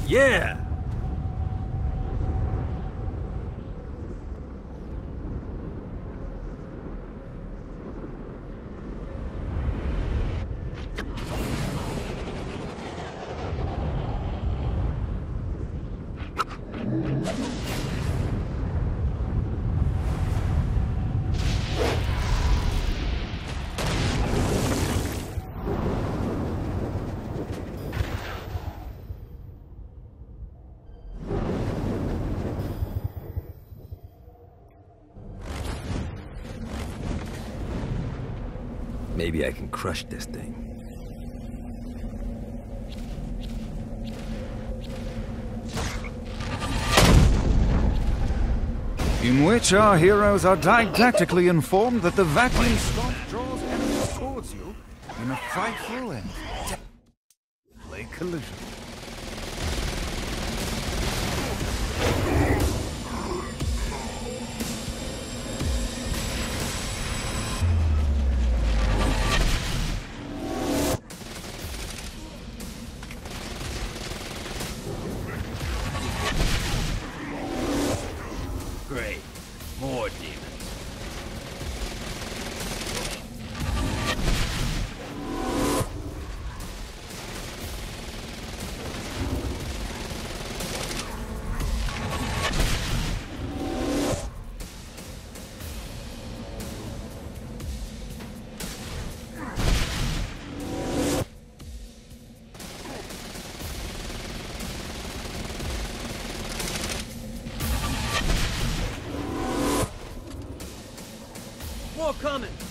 Yeah! Maybe I can crush this thing. In which our heroes are didactically informed that the vacuum stomp draws enemies towards you in a frightful and deadly collision. Great. More demons. More coming!